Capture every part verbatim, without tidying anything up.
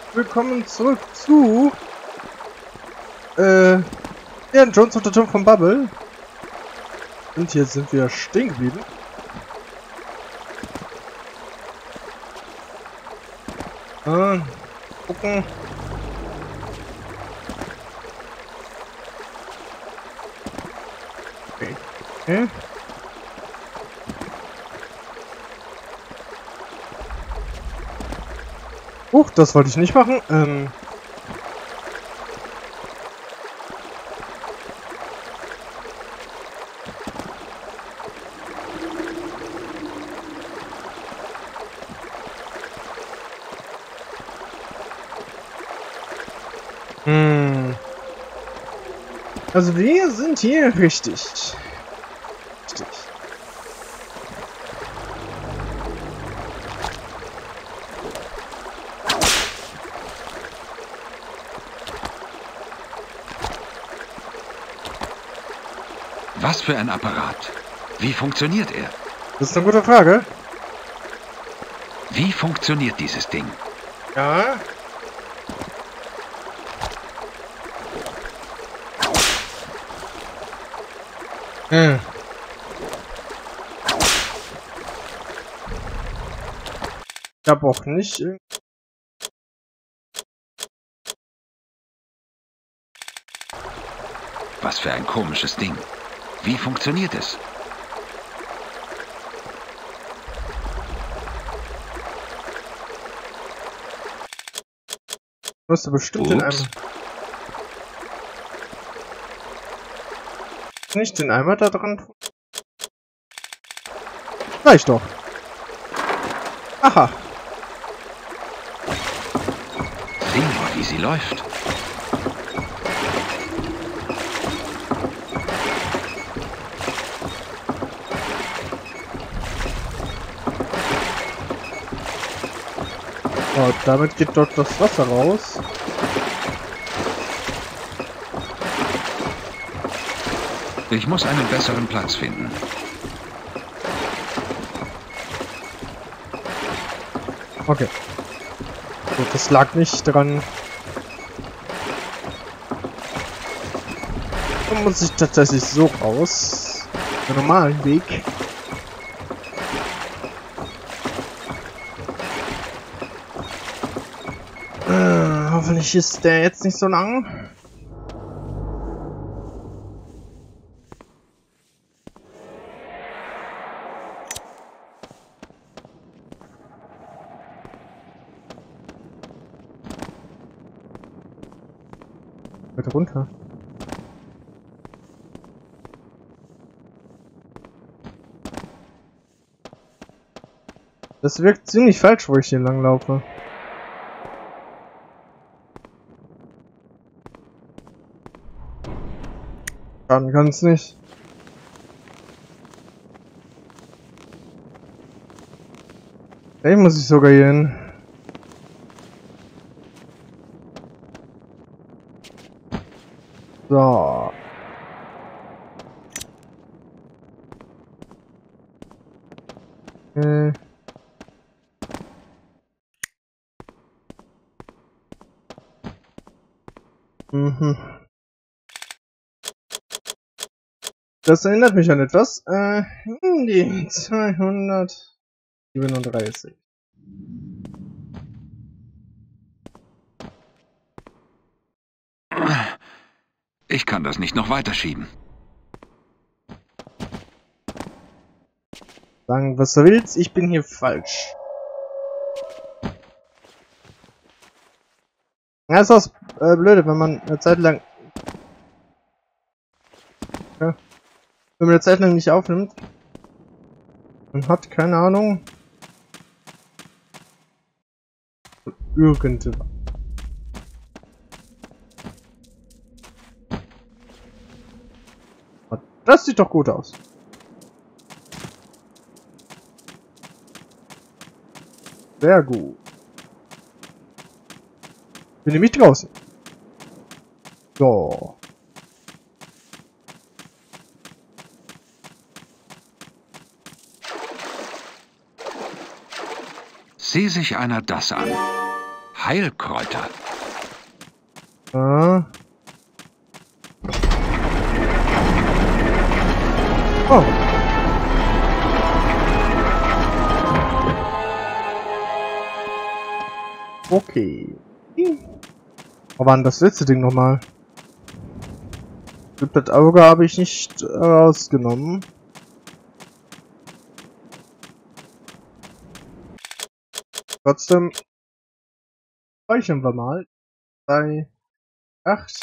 willkommen zurück zu äh, ja, Jones und der Turm von Babel. Und hier sind wir stehen geblieben. Ah, gucken. Okay. Okay. Huch, das wollte ich nicht machen. Ähm. Hm. Also wir sind hier richtig. Richtig. Was für ein Apparat? Wie funktioniert er? Das ist eine gute Frage. Wie funktioniert dieses Ding? Ja. Hm. Ich hab auch nicht. Was für ein komisches Ding. Wie funktioniert es? Musst du bestimmt den Ups. Eimer. Nicht den Eimer da dran. Reicht doch. Aha. Sieh nur, wie sie läuft. Oh, damit geht dort das Wasser raus. Ich muss einen besseren Platz finden. Okay. Gut, das lag nicht dran. Dann muss ich tatsächlich so raus. Den normalen Weg. Äh, hoffentlich ist der jetzt nicht so lang. Bitte runter. Das wirkt ziemlich falsch, wo ich hier lang laufe. Dann kann es nicht. Hey, muss ich sogar hier hin. So. Äh. Mhm. Das erinnert mich an etwas. Äh, die zweihundertsiebenunddreißig. Ich kann das nicht noch weiterschieben. Sagen, was du willst, ich bin hier falsch. Ja, ist das äh, blöde, wenn man eine Zeit lang... Ja, wenn man eine Zeit lang nicht aufnimmt. Man hat keine Ahnung. Irgendwas. Das sieht doch gut aus. Sehr gut. Bin nämlich draußen. So. Sieh sich einer das an. Heilkräuter. Ah. Oh. Okay. Wo war denn das letzte Ding nochmal? Das Auge habe ich nicht rausgenommen. Trotzdem speichern wir mal. drei, acht.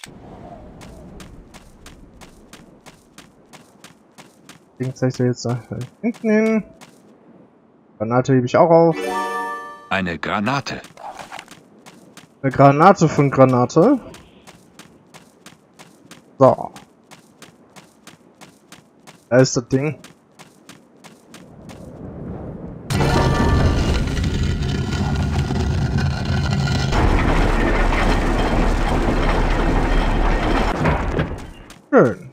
Ding zeigt er jetzt nach hinten hin. Granate hebe ich auch auf. Eine Granate. Eine Granate von Granate. So. Da ist das Ding. Schön.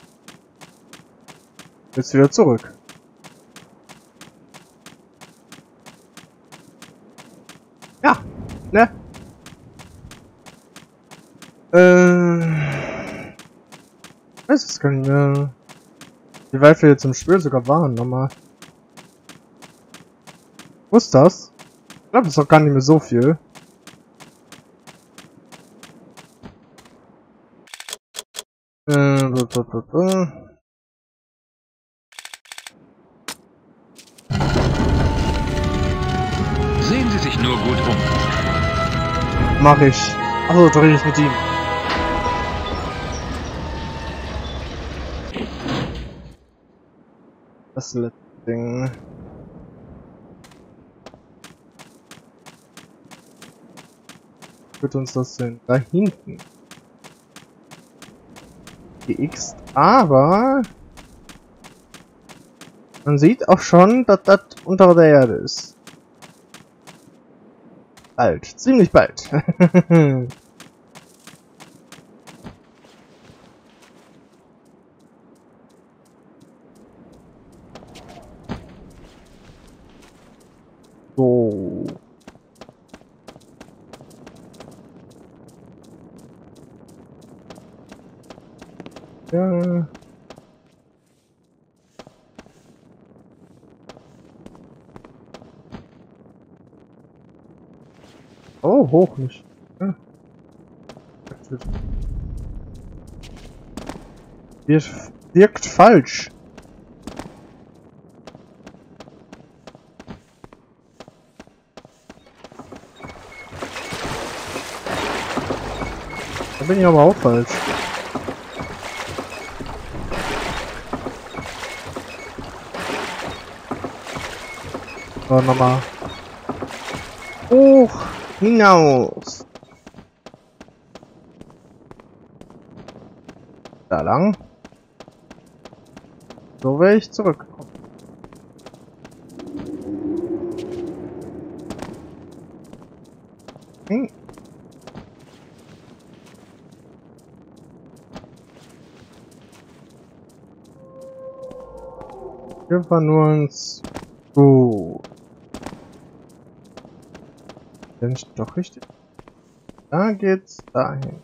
Jetzt wieder zurück. Ja, ne? Äh. Ich weiß es gar nicht mehr. Wie weit wir jetzt im Spiel sogar waren, nochmal. Wo ist das? Ich glaube, das ist auch gar nicht mehr so viel. Äh, b -b -b -b. Sehen Sie sich nur gut um. Mach ich. Achso, doch rede ich mit ihm. Das letzte Ding. Führt uns das denn? Da hinten. X, aber man sieht auch schon, dass das unter der Erde ist. Bald, ziemlich bald. So. Ja. Oh, hoch nicht. Ja. Wirkt, wirkt falsch. Da bin ich aber auch falsch. So, nochmal. Hoch hinaus. Da lang. So wäre ich zurückgekommen. Hm. Wir waren nur uns gut. Bin ich doch richtig? Da geht's dahin.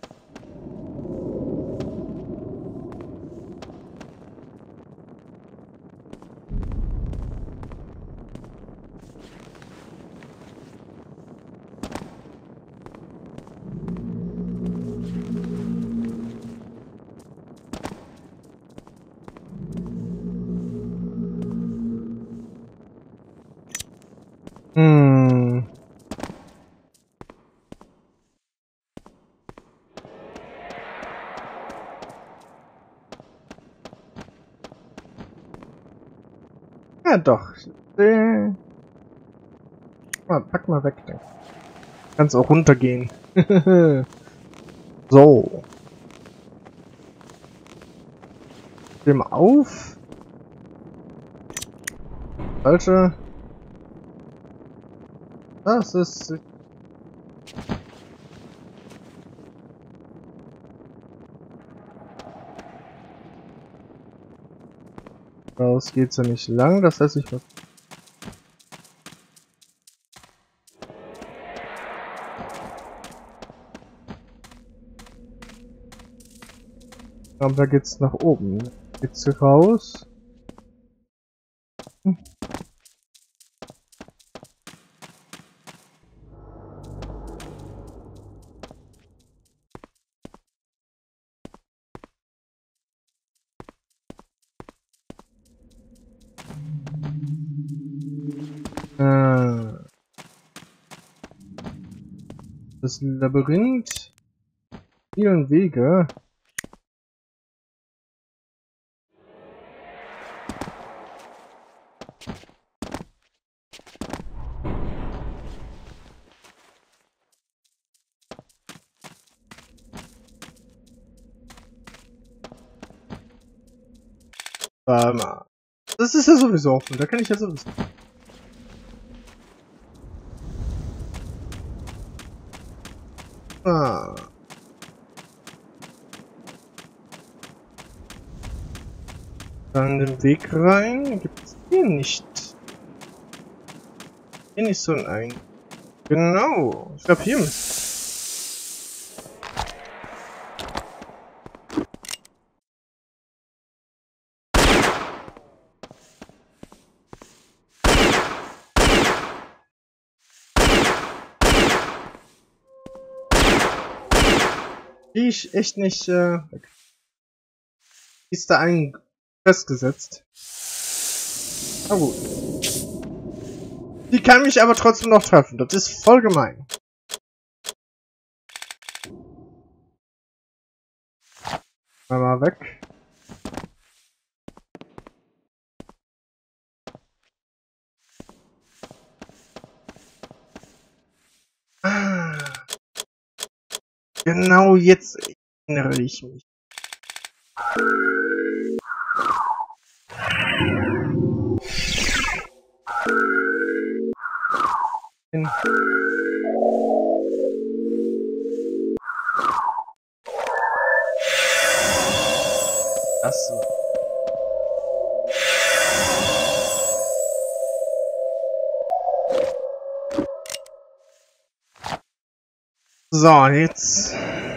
Hm. Ja doch. Äh. Mal, pack mal weg. Dann kannst auch runtergehen. So. Steh mal auf. Falsche. Das ist... Raus geht's ja nicht lang, das heißt, ich muss... Aber da geht's nach oben. Geht's hier raus? Hm. Äh. Das Labyrinth. Vielen Wege. Warte mal. Das ist ja sowieso offen, da kann ich ja sowieso. Ah. Dann den Weg rein. Gibt es hier nicht. Hier nicht so ein Ein. Genau. Ich glaube hier müsste. Die ich echt nicht, äh, ist da ein festgesetzt. Na gut. Die kann mich aber trotzdem noch treffen. Das ist voll gemein. Mal weg. Ah. Genau jetzt erinnere ich mich. Hin. Achso. So, jetzt.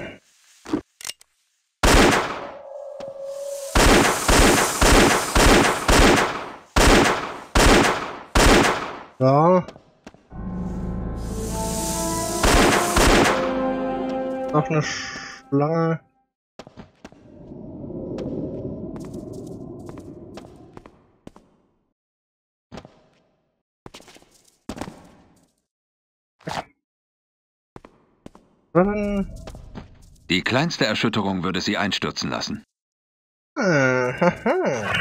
So. Noch eine Schlange. Die kleinste Erschütterung würde sie einstürzen lassen. Ah, haha.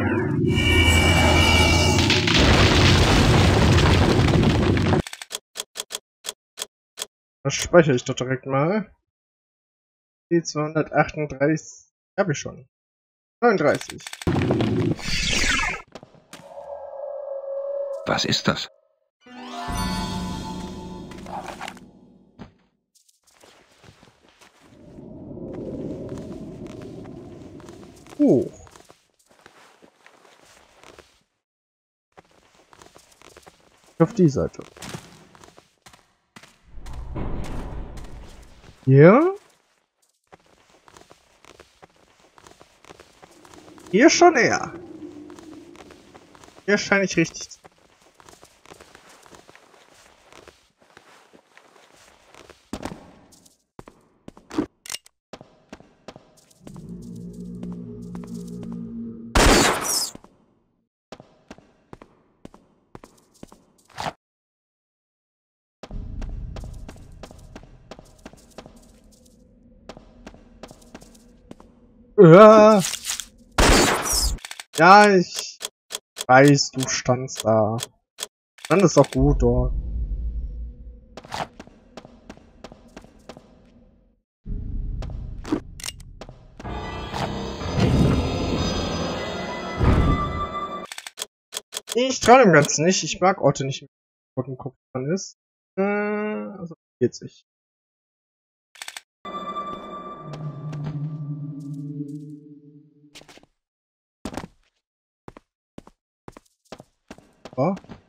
Das speichere ich doch direkt mal. Die zweihundertachtunddreißig habe ich schon. neununddreißig. Was ist das? Oh. Auf die Seite. Hier? Hier schon eher. Hier scheine ich richtig zu. Ja. Ja, ich weiß, du standst da. Dann ist doch gut dort. Ich traue dem Ganzen nicht. Ich mag Orte nicht, wo ein Kopf dran ist. Äh, also geht sich. So.